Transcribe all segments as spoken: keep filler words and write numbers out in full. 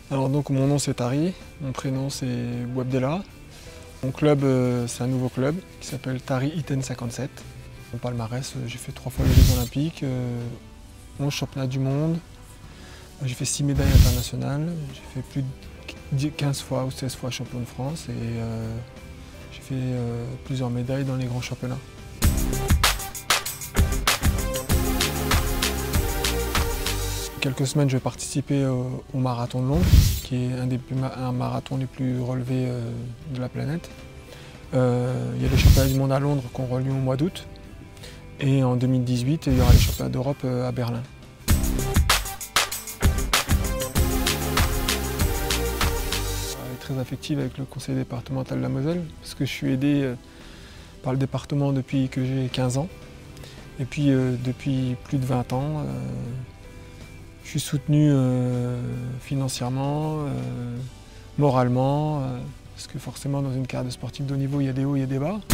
Alors donc mon nom c'est Tari, mon prénom c'est Bouabdella. Mon club euh, c'est un nouveau club qui s'appelle Tari Iten cinquante-sept. Mon palmarès, euh, j'ai fait trois fois les Jeux Olympiques, euh, onze championnats du monde, j'ai fait six médailles internationales, j'ai fait plus de quinze fois ou seize fois champion de France et euh, j'ai fait euh, plusieurs médailles dans les grands championnats. Quelques semaines, je vais participer au, au marathon de Londres, qui est un des plus, un marathon les plus relevés euh, de la planète. Euh, il y a les championnats du monde à Londres qui auront lieu au mois d'août. Et en deux mille dix-huit, il y aura les championnats d'Europe euh, à Berlin. Je suis très affective avec le conseil départemental de la Moselle, parce que je suis aidé euh, par le département depuis que j'ai quinze ans. Et puis euh, depuis plus de vingt ans, euh, je suis soutenu euh, financièrement, euh, moralement, euh, parce que forcément dans une carrière de sportif de haut niveau, il y a des hauts, il y a des bas.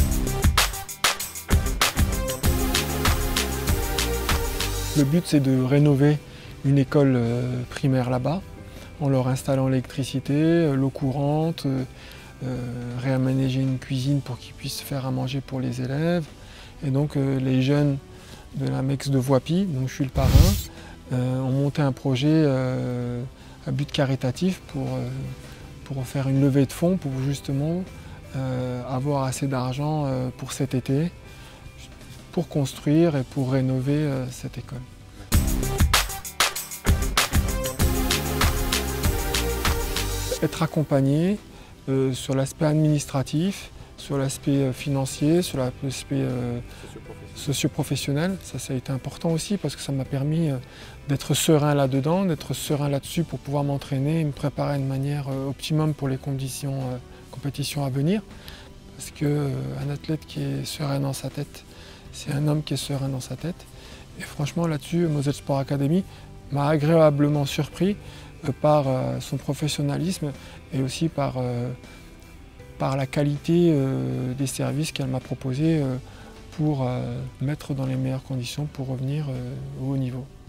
Le but c'est de rénover une école euh, primaire là-bas, en leur installant l'électricité, euh, l'eau courante, euh, euh, réaménager une cuisine pour qu'ils puissent faire à manger pour les élèves. Et donc euh, les jeunes de la MEX de Voipy, dont je suis le parrain, Euh, ont monté un projet euh, à but caritatif pour, euh, pour faire une levée de fonds pour justement euh, avoir assez d'argent euh, pour cet été, pour construire et pour rénover euh, cette école. Être accompagné euh, sur l'aspect administratif, sur l'aspect financier, sur l'aspect euh, socio-professionnel. Ça, ça a été important aussi parce que ça m'a permis euh, d'être serein là-dedans, d'être serein là-dessus pour pouvoir m'entraîner et me préparer de manière euh, optimum pour les conditions euh, compétitions à venir. Parce qu'un euh, athlète qui est serein dans sa tête, c'est un homme qui est serein dans sa tête. Et franchement, là-dessus, Moselle Sport Academy m'a agréablement surpris euh, par euh, son professionnalisme et aussi par euh, par la qualité euh, des services qu'elle m'a proposés euh, pour euh, mettre dans les meilleures conditions pour revenir euh, au haut niveau.